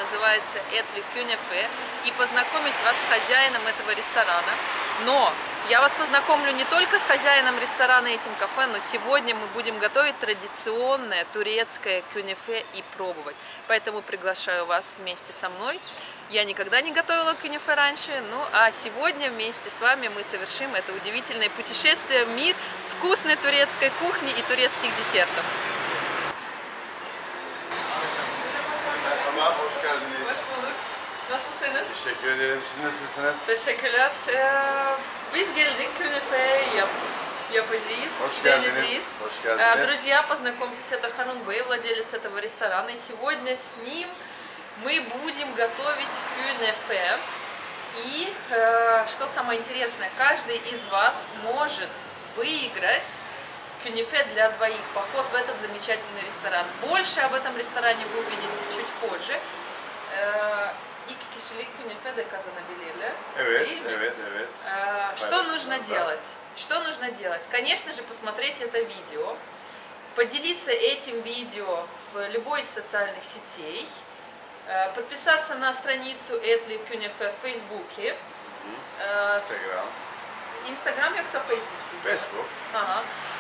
называется Etli Künefe, и познакомить вас с хозяином этого ресторана. Но я вас познакомлю не только с хозяином ресторана и этим кафе, но сегодня мы будем готовить традиционное турецкое кюнефе и пробовать. Поэтому приглашаю вас вместе со мной. Я никогда не готовила кюнефе раньше, ну а сегодня вместе с вами мы совершим это удивительное путешествие в мир вкусной турецкой кухни и турецких десертов. Hoş geldiniz. Hoş bulduk. Nasılsınız? Teşekkür ederim. Siz nasılsınız? Teşekkürler. Biz geldik, künefe yapacağız, Hoş deneyeceğiz. geldiniz. Hoş geldiniz. Друзья, познакомьтесь, это Харун Бэй, владелец этого ресторана. И сегодня с ним мы будем готовить кюнефе. И что самое интересное, каждый из вас может выиграть кюнефе для двоих, поход в этот замечательный ресторан. Больше об этом ресторане вы увидите чуть позже. İki kişilik künefe de kazanabilirler. Evet, Değil mi? evet. Что нужно делать? Что нужно делать? Конечно же, посмотреть это видео, поделиться этим видео в любой из социальных сетей, подписаться на страницу Etli Künefe в Фейсбуке. Instagram. Instagram yoksa Facebook sizde? Facebook. Ага.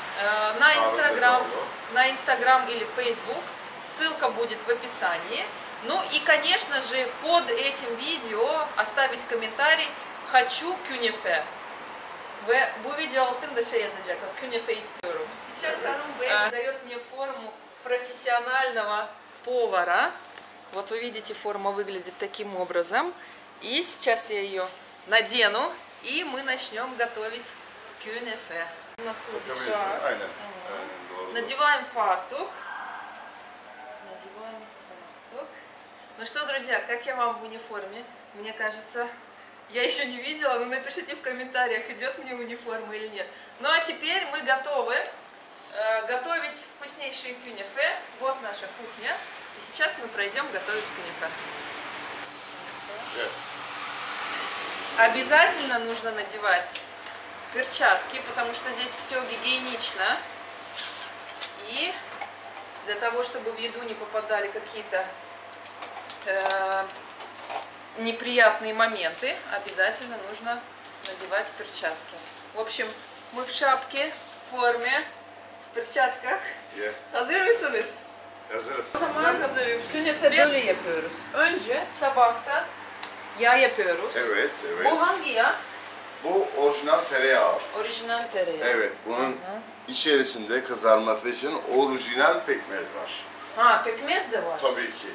На Instagram или Facebook. Ссылка будет в описании. Ну и, конечно же, под этим видео оставить комментарий «Хочу кюнефе». Ve bu video altında şey yazacaklar, künefe istiyorum. Сейчас Харун Бэй дает мне форму профессионального повара. Вот вы видите, форма выглядит таким образом. И сейчас я ее надену, и мы начнем готовить кюнефе. Bakabilirsin. Aynen. Doğru. Надеваем фартук. Ну что, друзья, как я вам в униформе? Мне кажется, я еще не видела, но напишите в комментариях, идет мне униформа или нет. Ну а теперь мы готовы готовить вкуснейшие кюнефе. Вот наша кухня. И сейчас мы пройдем готовить кюнефе. Yes. Обязательно нужно надевать перчатки, потому что здесь все гигиенично. И для того, чтобы в еду не попадали какие-то неприятные моменты, обязательно нужно надевать перчатки. В общем, мы в шапке, в форме, в perçatkах. Hazır mısınız? Hazırız. O zaman hazırız. Künefe böyle yapıyoruz. Önce tabakta yağ yapıyoruz. Evet. Bu hangi yağ? Bu orijinal tereyağı. Orijinal tereyağı. Evet. Bunun içerisinde kızarması için orijinal pekmez var. Ha, pekmez de var. Tabii ki.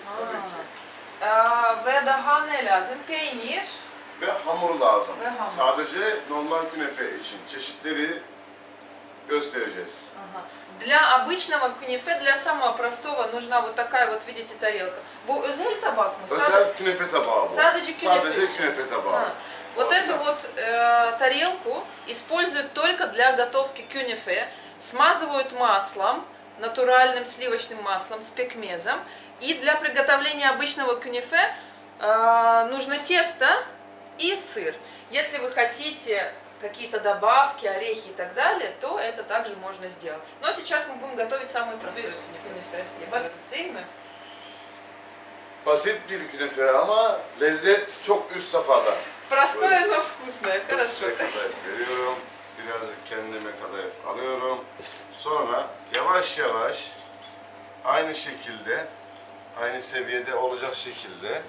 Ve daha ne lazım? Peynir. Ve hamur lazım. Ve hamur. Sadece normal künefe için çeşitleri göstereceğiz. Для обычного кюнефе, для самого простого нужна вот такая вот, видите, тарелка. Bu özel tabak mı? Özel künefe tabağı bu. Sadece künefe tabağı. Вот эту вот тарелку используют только для готовки кюнефе. Смазывают маслом, натуральным сливочным маслом с пекмезом. И для приготовления обычного кюнефе нужно тесто и сыр. Если вы хотите какие-то добавки, орехи и так далее, то это также можно сделать. Но сейчас мы будем готовить самый простой кюнефе. Değil mi? Basit bir künefe ama lezzet çok üst safhada. Простое, но вкусное. Хорошо. Size kadayıf veriyorum. Birazcık kendime kadayıf alıyorum. Sonra yavaş yavaş aynı şekilde, aynı seviyede olacak şekilde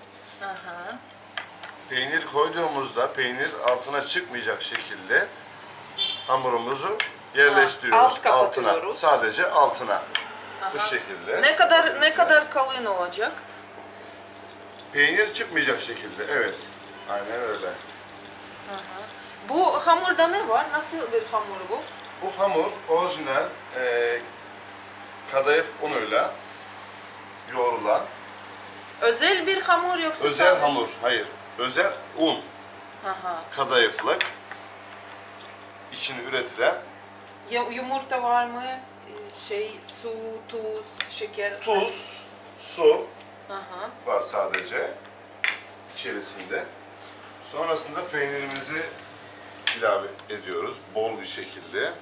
peynir koyduğumuzda peynir altına çıkmayacak şekilde hamurumuzu yerleştiriyoruz altına. Sadece altına. Bu şekilde. Ne kadar kalın olacak? Peynir çıkmayacak şekilde. Evet. Aynen öyle. Bu hamurda ne var? Nasıl bir hamur bu? Bu hamur orijinal kadayıf unuyla yoğrulan. Özel bir hamur yoksa Özel sadece... hamur. Hayır. Özel un. Kadayıflık. İçini üretilen. Yumurta var mı? Su, tuz, şeker. Tuz, su var sadece içerisinde. Sonrasında peynirimizi ilave ediyoruz bol bir şekilde.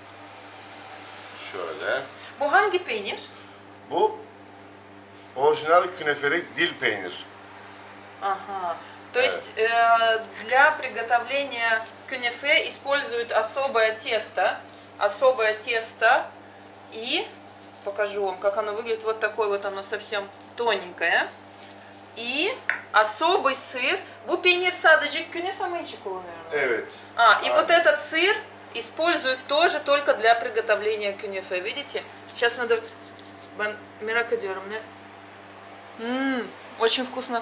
Şöyle. Bu hangi peynir? Bu orijinal küneferik dil peynir. Ага. То есть для приготовления кюнефе используют особое тесто. Особое тесто. И покажу вам, как оно выглядит. Вот такое вот оно совсем тоненькое. И особый сыр. Bu peynir sadece künefe mi için kullanıyorlar? Evet. И вот этот сыр используют тоже только для приготовления кюнефе. Видите? Сейчас надо... Merak ediyorum, ne? Очень вкусно.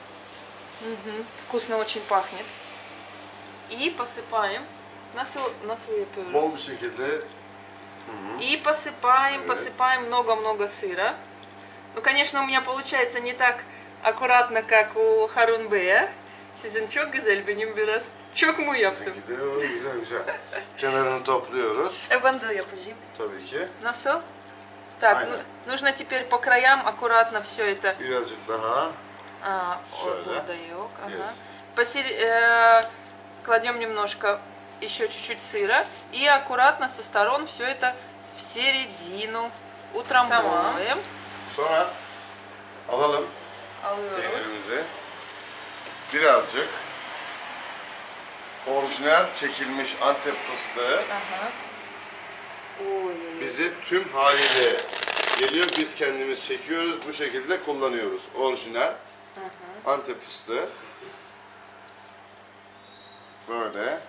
Вкусно очень пахнет. И посыпаем. Nasıl yapıyoruz? Bol bir şekilde. И посыпаем много-много сыра. Ну, конечно, у меня получается не так аккуратно, как у Harun Bey'e. Sizin çok güzel, benim biraz çok mu yaptım? Güzel güzel. Kenarını topluyoruz. Ben de yapacağım. Tabii ki. Nasıl? Так, Aynen. нужно теперь по краям аккуратно все это. Birazcık daha. Şöyle. Orada yok. Yes. Кладем немножко, еще чуть-чуть сыра. И аккуратно со сторон все это в середину утрамбовываем. Sonra alalım Alıyoruz. peynirimizi. Birazcık orijinal çekilmiş Antep fıstığı bizi tüm haliyle geliyor. Biz kendimiz çekiyoruz. Bu şekilde kullanıyoruz. Orijinal Antep fıstığı. Böyle.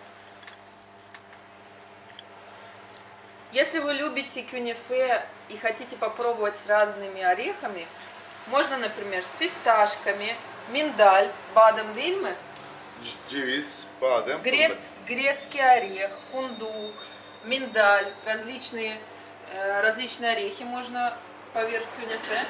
Если вы любите кюнефе и хотите попробовать с разными орехами, можно, например, с фисташками, миндаль, бадем, değil mi? Ceviz, badem, fındık. Грецкий орех, фундук, миндаль, различные орехи можно поверх кюнефе.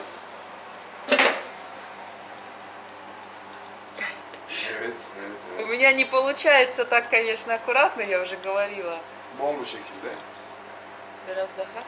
Evet, У меня не получается так, конечно, аккуратно, я уже говорила. Bol bir şekilde. Biraz daha.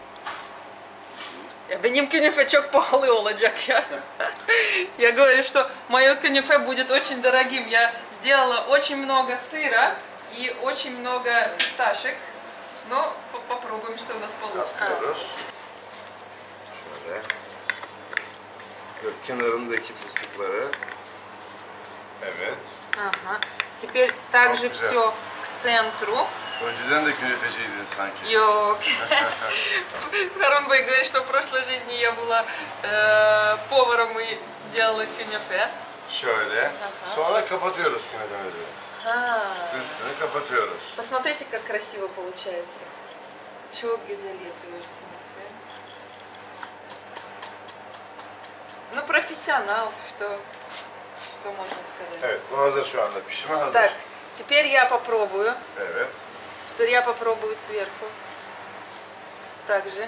Benim кюнефе çok pahalı olacak ya. Я говорю, что мое кюнефе будет очень дорогим. Я сделала очень много сыра и очень много фисташек. Но попробуем, что у нас получится. Katıyoruz. Şöyle. Böyle kenarındaki fıstıkları. Evet. Ага. Теперь также Çok güzel. все к центру. Önceden de künefeciydin sanki. Yok. Харун Бey говорит, что в прошлой жизни я была поваром и делала кюнефе. Şöyle. Sonra kapatıyoruz künefemizi. А. Üstünü kapatıyoruz. Посмотрите, как красиво получается. Çok güzel yapıyorsunuz. Ну, профессионал, что можно сказать. Evet, bu hazır şu anda. Pişime hazır. Так, теперь я попробую. Evet. Теперь я попробую сверху. Также.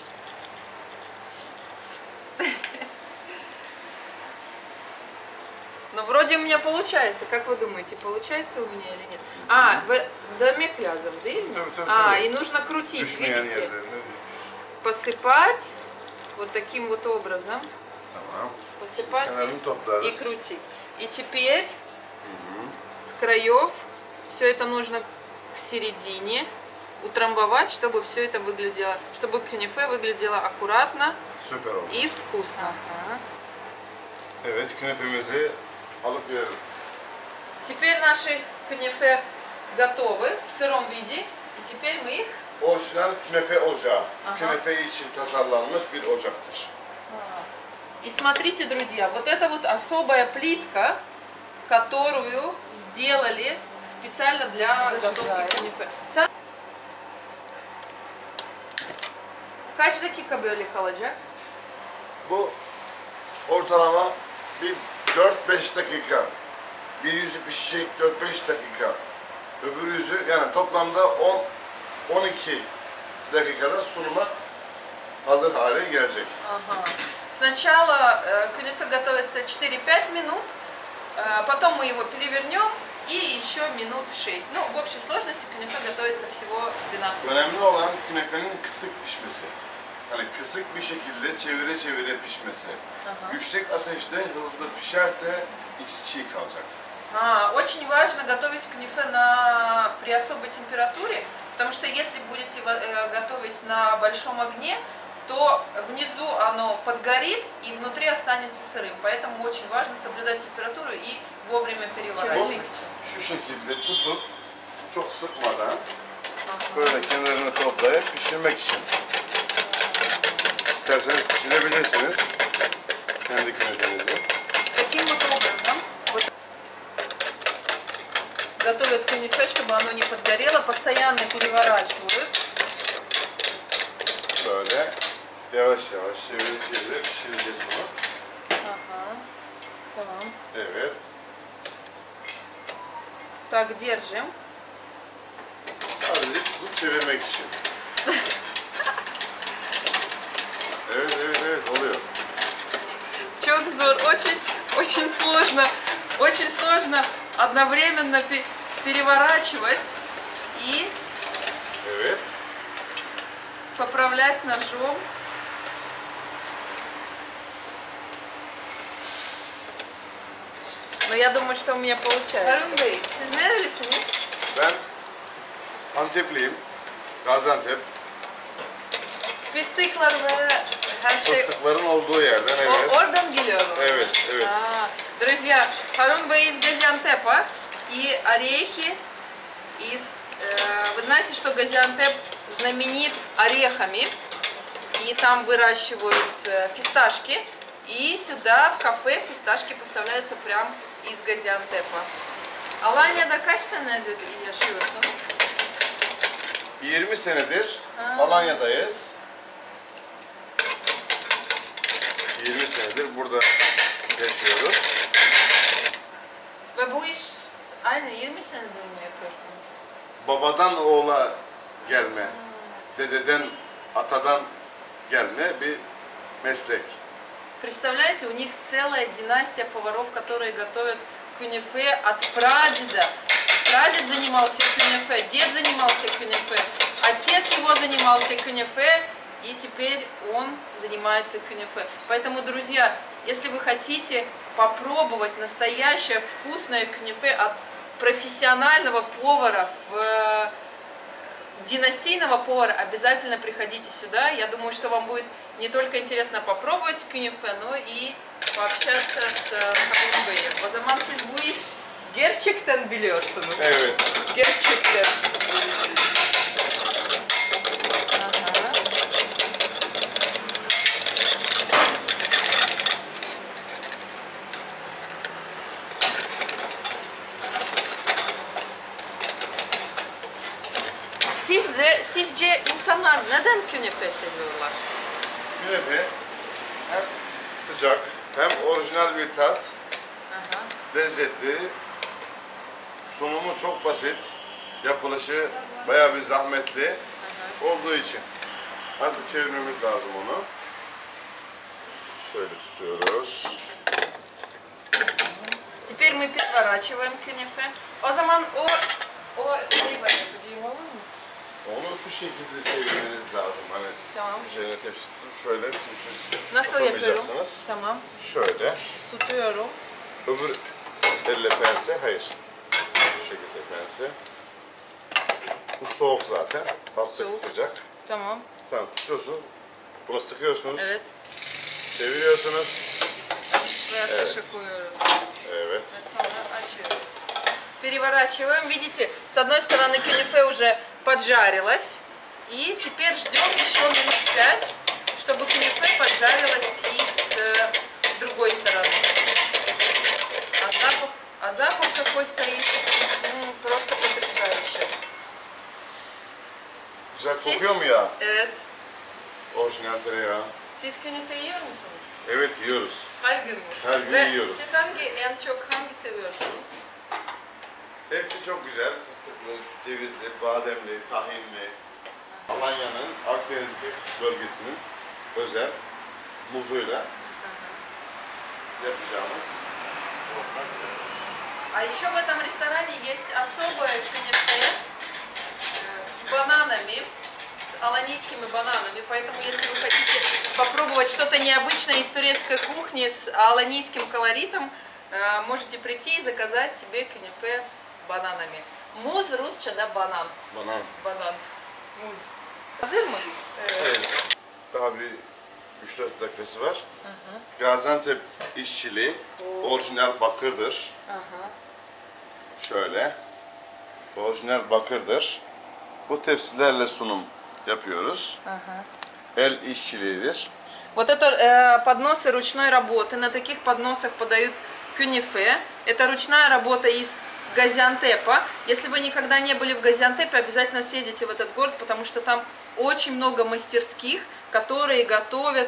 Но вроде у меня получается. Как вы думаете, получается у меня или нет? Домик язом, да? Tabii. И нужно крутить, Düşmeyen видите? yerlerine. Посыпать вот таким вот образом. Tamam. Посыпать Kenarını и toplarız. крутить. И теперь с краев все это нужно к середине утрамбовать, чтобы все это выглядело, чтобы кюнефе выглядело аккуратно Süper oldu. и вкусно. Evet, künefemizi alıp yiyelim. Теперь наши кюнефе готовы в сыром виде, и теперь мы их... Orijinal künefe ocağı. Aha. Künefe için tasarlanmış bir ocaktır. И смотрите, друзья, вот это вот особая плитка, которую сделали специально для готовки кюнефе. Kaç dakika böyle kalacak? Bu ortalama bir 4-5 dakika. Bir yüzü pişecek 4-5 dakika. Öbür yüzü yani toplamda 10-12 dakikada sunuma hazır hale gelecek. Ага. Сначала кюнефе готовится 4-5 минут, потом мы его перевернем и еще минут 6. Ну, в общей сложности кюнефе готовится всего 12 минут. Önemli olan künefenin kısık pişmesi. Hani kısık bir şekilde çevire çevire pişmesi. Yüksek ateşte hızlı pişerse içi çiğ kalacak. Очень важно готовить кюнефе при особой температуре, потому что если будете готовить на большом огне, то внизу оно подгорит и внутри останется сырым. Поэтому очень важно соблюдать температуру и вовремя переворачивать. Şu şekilde tutup çok sıkmadan böyle kenarını toplayıp pişirmek için. İsterseniz pişirebilirsiniz kendi künefenizi. Таким вот образом вот готовят кюнефе, чтобы оно не подгорело, постоянно переворачивают. Böyle yavaş yavaş çevire pişireceğiz bunu. Ага, tamam. Evet. Так, держим. Sadece tutup çevirmek için. Evet oluyor. Çok zor, очень сложно одновременно переворачивать и Evet. поправлять ножом. Но я думаю, что у меня получается. Harun Bey, siz nerelisiniz? Ben Antepliyim. Gaziantep. Fıstıklar ve her şey Fıstıkların olduğu yerden evet. oradan geliyor mu? Evet. Друзья, Harun Bey из Газиантепа и орехи из... Вы знаете, что Газиантеп знаменит орехами, и там выращивают фисташки, и сюда в кафе фисташки поставляются прям из Газиантепа. Alanya'da kaç senedir yaşıyorsunuz? 20 senedir Alanya'dayız. 20 senedir burada yaşıyoruz. Ve bu iş aynı 20 senedir mi yapıyorsunuz? Babadan oğula gelme, dededen, atadan gelme bir meslek. Представляете, у них целая династия поваров, которые готовят кюнефе от прадеда. Прадед занимался кюнефе, дед занимался кюнефе, отец его занимался кюнефе, и теперь он занимается кюнефе. Поэтому, друзья, если вы хотите попробовать настоящее вкусное кюнефе от профессионального повара, династийного повара, обязательно приходите сюда. Я думаю, что вам будет не только интересно попробовать кюнефе, но и пообщаться с Harun Bey'im. O zaman siz bu iş gerçekten biliyorsunuz. Evet. Gerçekten. Aha. Sizce insanlar neden künefe seviyorlar? Künefe hem sıcak hem orijinal bir tat, Aha. lezzetli, sunumu çok basit, yapılışı bayağı bir zahmetli olduğu için. Artık çevirmemiz lazım onu. Şöyle tutuyoruz. Теперь мы переворачиваем кюнефе. O zaman o şey var yapacağım, olur mu? Onu şu şekilde çevirmeniz lazım. Hani Tamam. üzerine tepsi tutup şöyle simsiz Nasıl yapıyorum? yapamayacaksınız. Tamam. Şöyle. Tutuyorum. Öbür elle pense, hayır. Bu şekilde pense. Bu soğuk zaten. Tatlı Soğuk. sıcak. Tamam. Tamam, tutuyorsunuz. Bunu sıkıyorsunuz. Evet. Çeviriyorsunuz. Ve ateşe koyuyoruz. Evet. Ve sonra açıyoruz. Переворачиваем. Видите, с одной стороны кюнефе уже поджарилось. И теперь ждем еще минут 5, чтобы кюнефе поджарилось и с другой стороны. А запах какой стоит. Просто потрясающе. Güzel kokuyor mu ya? Evet. Orijinal tereyağı. Siz künefe yiyor musunuz? Evet, yiyoruz. Her gün mü? Her gün Ve yiyoruz. siz en çok hangi seviyorsunuz? Hepsi çok güzel. Fıstıklı, cevizli, bademli, tahinli. Alanya'nın Akdeniz bölgesinin özel muzuyla yapacağımız. А еще в этом ресторане есть особое кюнефе с бананами, с аланийскими бананами. Поэтому, если вы хотите попробовать что-то необычное из турецкой кухни с аланийским колоритом, можете прийти и заказать себе кюнефе с бананами. Muz Rusça'da banan. Banan. Banan. Muz. Hazır mı? Evet. Daha bir 3-4 dakikası var. Gaziantep işçiliği, orijinal bakırdır. Şöyle, orijinal bakırdır. Bu tepsilerle sunum yapıyoruz. El işçiliğidir. Вот это подносы ручной работы. На таких подносах подают кюнефе. Это ручная работа из Газиантепа. Если вы никогда не были в Газиантепе, обязательно съездите в этот город, потому что там очень много мастерских, которые готовят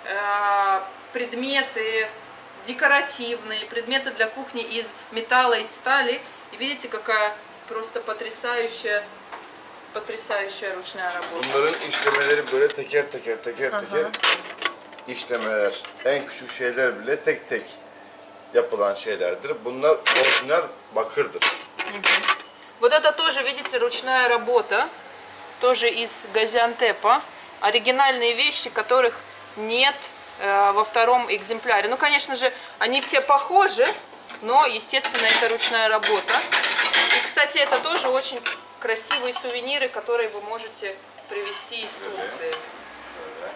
предметы декоративные, предметы для кухни из металла и стали. И видите, какая просто потрясающая ручная работа. Bunların işlemeleri böyle teker teker işlemeler. En küçük şeyler bile tek tek yapılan şeylerdir. Bunlar orijinal bakırdır. Вот это тоже, видите, ручная работа, тоже из Газиантепа. Оригинальные вещи, которых нет во втором экземпляре. Ну, конечно же, они все похожи, но, естественно, это ручная работа. И, кстати, это тоже очень красивые сувениры, которые вы можете привезти из Турции. Şöyle.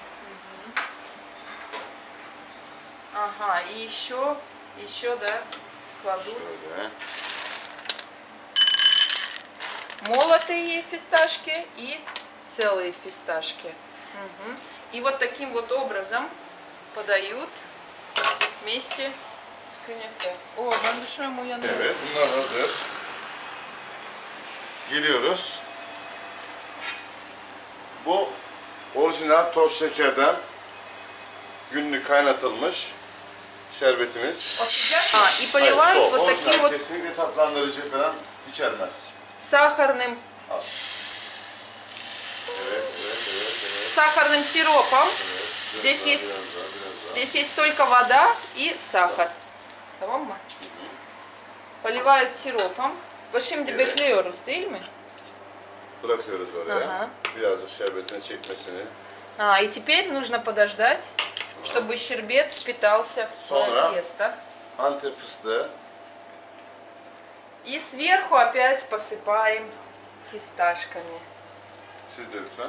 Ага, и еще, да, кладут Şöyle. молотые фисташки и целые фисташки. И вот таким вот образом подают вместе с кюнефе. О, ben düşünüyorum uyanıyor. Evet, bunlar hazır. Giriyoruz. Bu orijinal toz şekerden günlük kaynatılmış şerbetimiz. И поливают soğuk, вот orijinal, таким вот kesinlikle tatlandırıcı falan içermez. сахарным сахарным сиропом. Здесь есть, здесь есть только вода и сахар. Tamam mı? Поливают сиропом. Şimdi bekliyoruz değil mi? Bırakıyoruz oraya. Aha. Birazcık şerbetini çekmesini. И теперь нужно подождать, чтобы щербет впитался в Sonra тесто. Antep fıstığı. И сверху опять посыпаем фисташками. Siz de lütfen.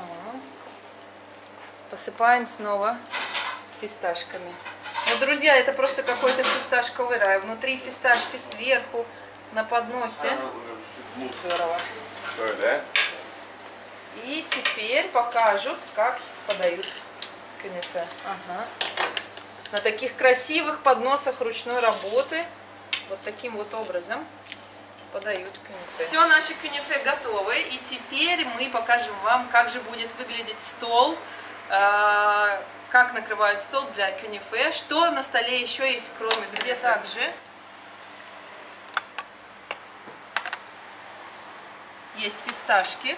Посыпаем снова фисташками. Ну, друзья, это просто какой-то фисташковый рай. Внутри фисташки, сверху, на подносе. Здорово. Şöyle. И теперь покажут, как подают кюнефе. На таких красивых подносах ручной работы. Вот таким вот образом подают кюнефе. Все, наши кюнефе готовы. И теперь мы покажем вам, как же будет выглядеть стол. Как накрывают стол для кюнефе. Что на столе еще есть, кроме где также есть фисташки.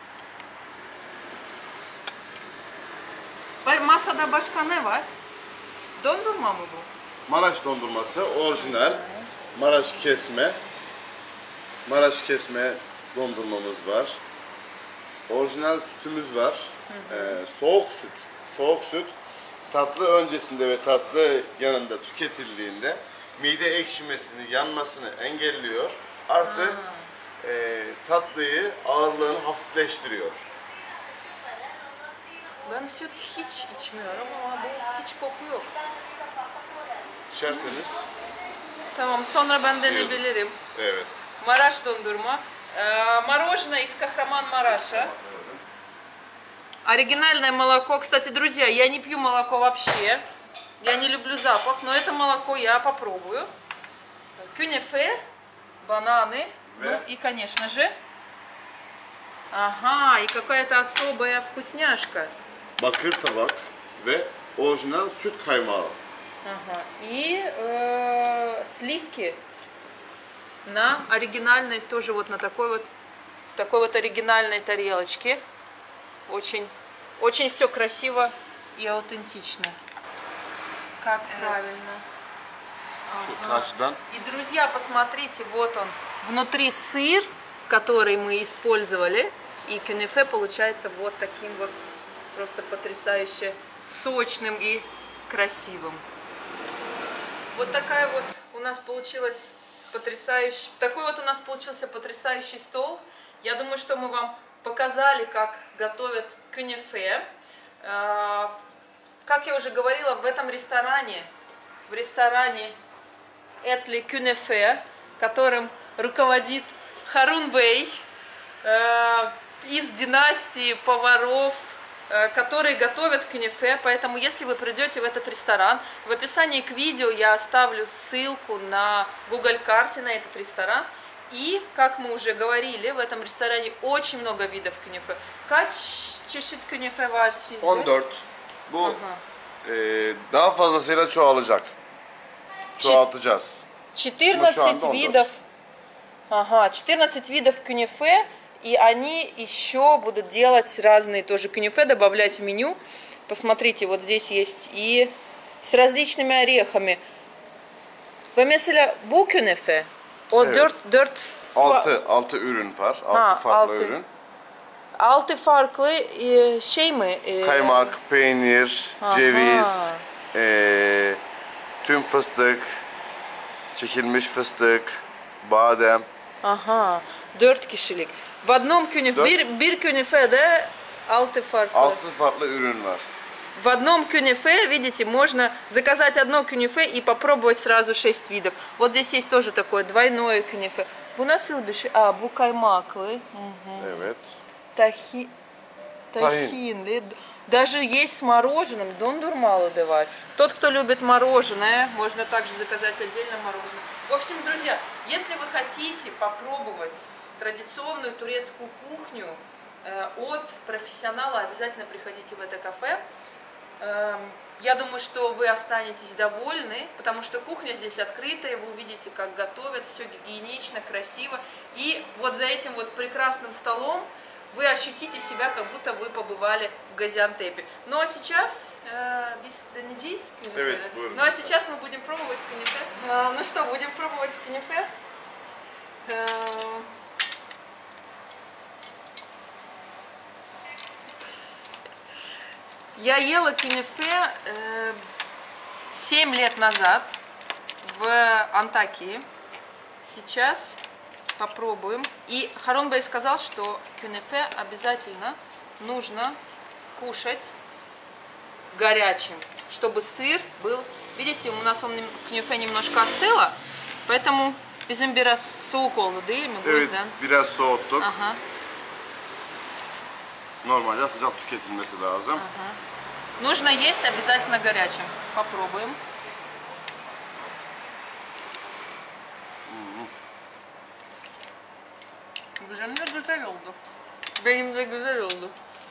Masada başka ne var? Dondurma mı bu? Maraş dondurması orijinal. Maraş kesme. Maraş kesme dondurmamız var. Orijinal sütümüz var. Soğuk süt. Soğuk süt tatlı öncesinde ve tatlı yanında tüketildiğinde mide ekşimesini, yanmasını engelliyor. Artı tatlıyı, ağırlığını hafifleştiriyor. Ben süt hiç içmiyorum ama bu hiç koku yok. İçerseniz. Tamam, sonra ben denebilirim. Evet. Maraş dondurma. Мороженое из Кахраман-Мараша. Оригинальное молоко. Кстати, друзья, я не пью молоко вообще. Я не люблю запах, но это молоко я попробую. Кюнефе, бананы. Ну и, конечно же, ага, и какая-то особая вкусняшка. Bakır tabak ve orijinal süt kaymağı. Ага. И сливки на оригинальной, тоже вот на такой вот оригинальной тарелочке. Очень, очень все красиво и аутентично. Как правильно. Şu karşıdan. И, друзья, посмотрите, вот он, внутри сыр, который мы использовали, и кюнефе получается вот таким вот просто потрясающе сочным и красивым. Вот такая вот у нас получилась потрясающий, такой вот у нас получился потрясающий стол. Я думаю, что мы вам показали, как готовят кюнефе. Как я уже говорила, в ресторане Этли Кюнефе, которым руководит Харун Бей, из династии поваров, которые готовят кюнефе. Поэтому, если вы придете в этот ресторан, в описании к видео я оставлю ссылку на Google карте на этот ресторан. И, как мы уже говорили, в этом ресторане очень много видов кюнефе. Kaç çeşit künefe var sizde? 14. Bu daha fazlasıyla çoğalacak. Çoğaltacağız. 14 видов. Ага, 14 видов кюнефе. И они еще будут делать разные тоже кюнефе, добавлять в меню. Посмотрите, вот здесь есть и с различными орехами. Ve mesela bu künefe, o Evet. 4 6 ürün var. 6 farklı ürün. 6 farklı şey mi? Kaymak, peynir, Aha. ceviz, tüm fıstık, çekilmiş fıstık, badem. Ага, 4 kişilik. В одном кюнефе, bir künefede 6 farklı. 6 farklı ürün var. В одном кюнефе, видите, можно заказать одно кюнефе и попробовать сразу 6 видов. Вот здесь есть тоже такое двойное кюнефе. Bu nasıl bir şey? Bu kaymaklı. Evet. Тахинли. Даже есть с мороженым. Дондурмалы de var. Тот, кто любит мороженое, можно также заказать отдельно мороженое. В общем, друзья, если вы хотите попробовать традиционную турецкую кухню от профессионала, обязательно приходите в это кафе. Я думаю, что вы останетесь довольны, потому что кухня здесь открытая, вы увидите, как готовят, все гигиенично, красиво. И вот за этим вот прекрасным столом вы ощутите себя, как будто вы побывали в Газиантепе. Ну а сейчас Ну а сейчас мы будем пробовать кюнефе. Ну что, будем пробовать кюнефе. Я ела кюнефе 7 лет назад в Антакии. Сейчас попробуем. И Харун Бей сказал, что кюнефе обязательно нужно кушать горячим, чтобы сыр был... Видите, у нас кюнефе немножко остыло, поэтому bizim biraz soğuk oldu değil mi? Evet, biraz soğuttuk. Aha. Normalde sıcak tüketilmesi lazım. Нужно есть обязательно горячим. Попробуем. Benim de güzel oldu. Benim de güzel oldu.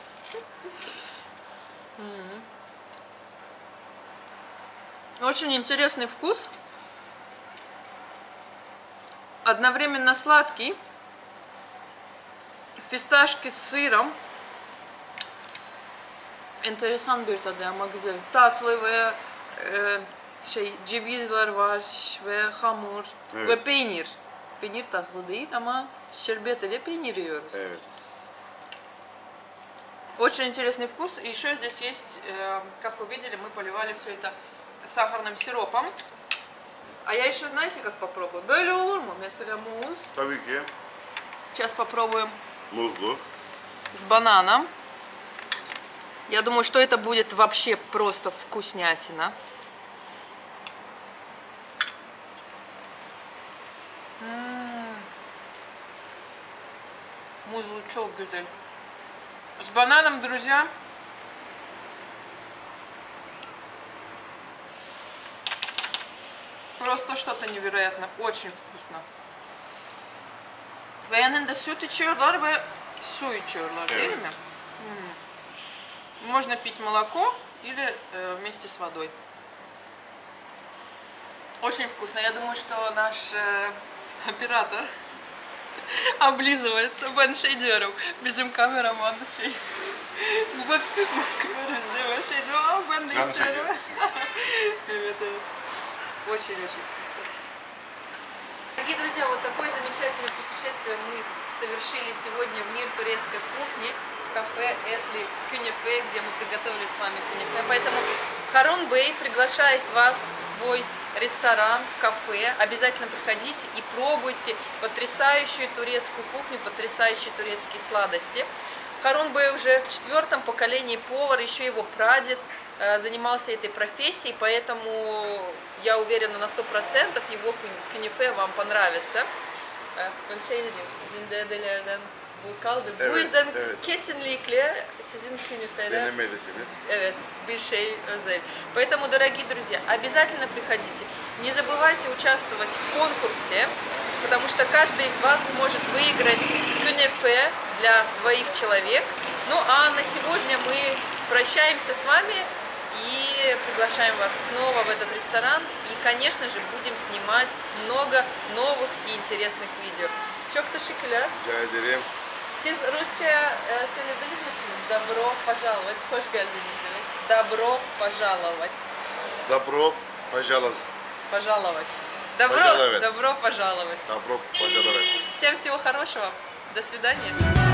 Очень интересный вкус. Одновременно сладкий. Fistашки с sırım. Enteresan bir tadı ama güzel. Tatlı ve cevizler var ve hamur ve peynir. Peynir tatlı değil ama şerbet ile peynir yiyoruz. Evet. Очень интересный вкус. И еще здесь есть, как вы видели, мы поливали все это сахарным сиропом. А я еще, знаете, как попробую? Böyle olur mu? Mesela muz. Tabii ki. Сейчас попробуем Muzlu. с бананом. Я думаю, что это будет вообще просто вкуснятина. Muzlu çok güzel. С бананом, друзья. Просто что-то невероятно. Очень вкусно. Ve yanında süt içiyorlar ve su içiyorlar, değil mi? Можно пить молоко или вместе с водой. Очень вкусно. Я думаю, что наш оператор облизывается. Ben şey diyorum, bizim kameraman şey. Bakıyorum şey diyor, ben de istiyorum. Evet, evet. Очень-очень вкусно. Дорогие друзья, вот такое замечательное путешествие мы совершили сегодня в мир турецкой кухни в кафе Этли Кюнефе, где мы приготовили с вами кюнефе. Поэтому Харун Бей приглашает вас в свой ресторан, в кафе. Обязательно приходите и пробуйте потрясающую турецкую кухню, потрясающие турецкие сладости. Харун Бей уже в 4-м поколении повар, еще его прадед занимался этой профессией, поэтому я уверена на 100% его кюнефе вам понравится. Ben şey diyeyim, sizin dedelerden bu kaldı. Bu Evet, yüzden evet. kesinlikle sizin künefeler Denemelisiniz. evet, bir şey özel. Поэтому, дорогие друзья, обязательно приходите. Не забывайте участвовать в конкурсе, потому что каждый из вас сможет выиграть кюнефе для 2 человек. Ну а на сегодня мы прощаемся с вами и приглашаем вас снова в этот ресторан. И, конечно же, будем снимать много новых и интересных видео. Çok teşekkürler. Rica ederim. Siz Rusça söyleyebilir misiniz? Добро пожаловать. Hoş geldiniz demek. Добро пожаловать. Добро пожаловать. Пожаловать. Пожаловать. Добро пожаловать. Добро пожаловать. Всем всего хорошего. До свидания.